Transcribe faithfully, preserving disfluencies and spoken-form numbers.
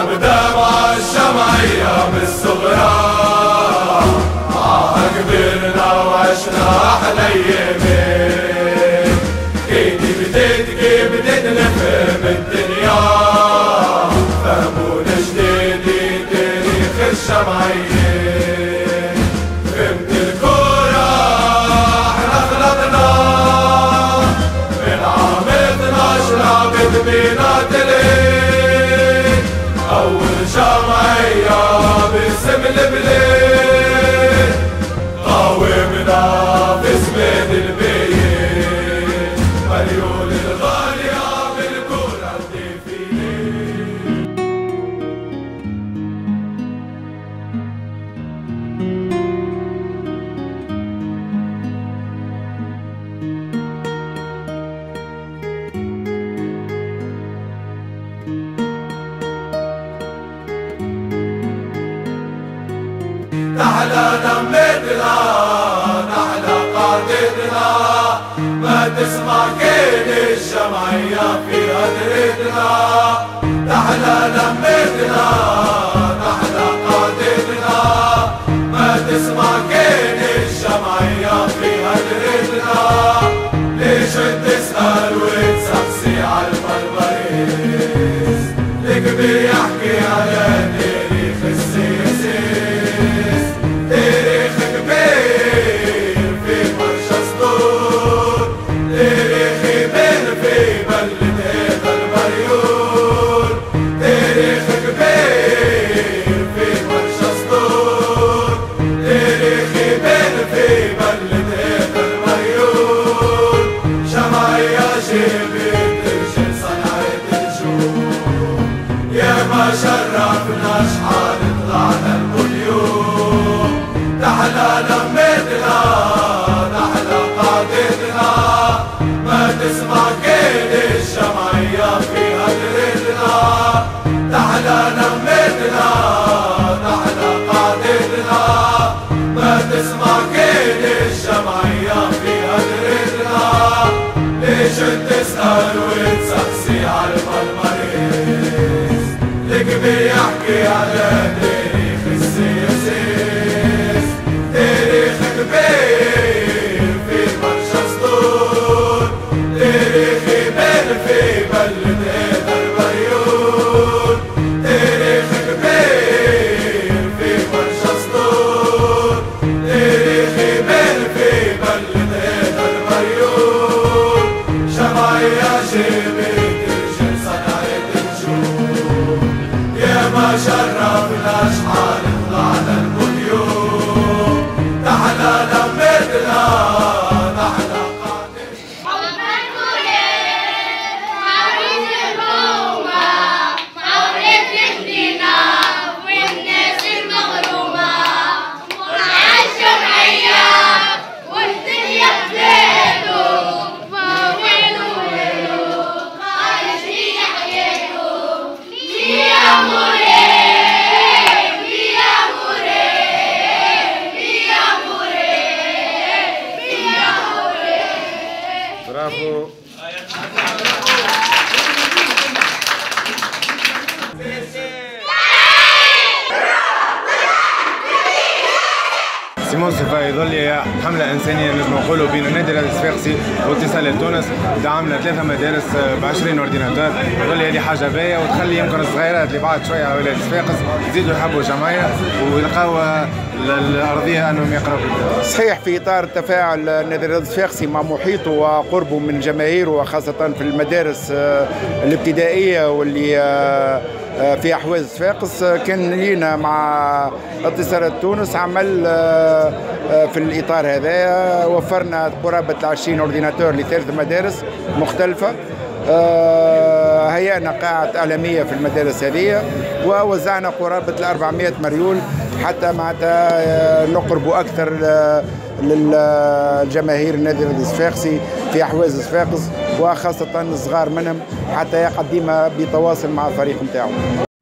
نبدأ مع الجمعية بالصغرى، معها كبرنا وعشنا أحلى أيامين. كيدي بديت كي بديت نفهم الدنيا، فهمونا جديد تاريخ الجمعية. فهمت الكورة احنا خلطنا من عام اثناش لعبت بينا تلين، أول جمعية باسم البلاد، قاومنا في زمان البيت، مليون الغالية بالكورة الديفيلي. نحلى نمتنا نحلى قادتنا، ما تسمع كين الجمعية في قدرتنا. نحلى نمتنا نحلى قادتنا، ما تسمع كين الجمعية في قدرتنا. ليش تسأل وتسقسي على المرمريز، الكبير يحكي على تاريخ السياسي. تاريخ كبير في برشا سطور، تاريخ يبان في بلد هذا المريول. تاريخ كبير في برشا سطور، تاريخ يبان في بلد هذا المريول. جمعية جابت رجال صنعت النجوم، يا ما شرفنا شحال طلعنا اليوم. نحلى لمتنا نحلى قادتنا، ما تسمع كين الجمعية في قدرتنا. نحلى لمتنا نحلى قادتنا، ما تسمع كين الجمعية في قدرتنا. ليش تسأل وتسقسي على المرمريز، الكبير يحكي على تاريخ السياسي. تاريخ كبير في برشا سطور، تاريخ يبان في بلد هذا المريول. تاريخ كبير في برشا سطور، تاريخ يبان في بلد هذا المريول. جمعية جابت رجال صنعت النجوم، يا ما شرفنا شحال طلعنا اليوم. نحلى لمتنا نحلى قادتنا. معروف الرومة معروف المدينة والناس المغرومة، عالجمعية والدنيا بلاده، وينو وينو خارجين حياته. يا موري يا موري يا موري يا موري. برافو. سيمون صفا يظل هي حملة إنسانية نجم نقولوا بين النادي الرياضي الصفاقسي واتصالات تونس. دعمنا ثلاثة مدارس ب عشرين اورديناتور، يظل هذه حاجة باهية وتخلي يمكن الصغيرات اللي بعد شوية على ولاية صفاقس يزيدوا يحبوا الجمعية ويلقاو الأرضية أنهم يقربوا. صحيح، في إطار تفاعل النادي الرياضي الصفاقسي مع محيطه وقربه من جماهيره وخاصة في المدارس الابتدائية واللي في أحواز صفاقس، كان لينا مع اتصالات تونس عمل في الإطار هذا. وفرنا قرابة عشرين اورديناتور لثلاث مدارس مختلفة. هيئنا قاعة إعلامية في المدارس هذه، ووزعنا قرابة أربعمائة مريول حتى معناتها نقربوا أكثر للجماهير النادي الرياضي الصفاقسي في أحواز صفاقس، وخاصة الصغار منهم، حتى يقعد ديما بيتواصل مع الفريق نتاعو.